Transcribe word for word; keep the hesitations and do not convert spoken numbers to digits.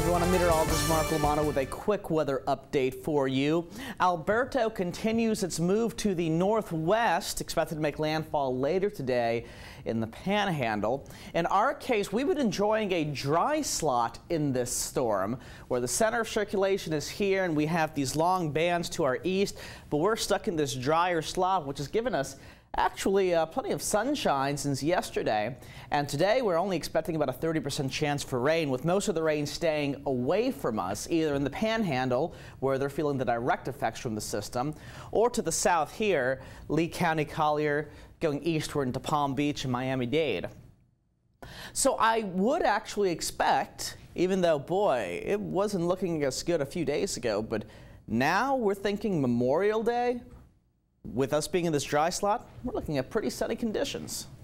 everyone, I'm meteorologist Mark Lamano with a quick weather update for you. Alberto continues its move to the northwest, expected to make landfall later today in the Panhandle. In our case, we've been enjoying a dry slot in this storm, where the center of circulation is here and we have these long bands to our east, but we're stuck in this drier slot, which has given us Actually, uh, plenty of sunshine since yesterday, and today we're only expecting about a thirty percent chance for rain, with most of the rain staying away from us, either in the Panhandle, where they're feeling the direct effects from the system, or to the south here, Lee County, Collier, going eastward into Palm Beach and Miami-Dade. So I would actually expect, even though, boy, it wasn't looking as good a few days ago, but now we're thinking Memorial Day. With us being in this dry slot, we're looking at pretty sunny conditions.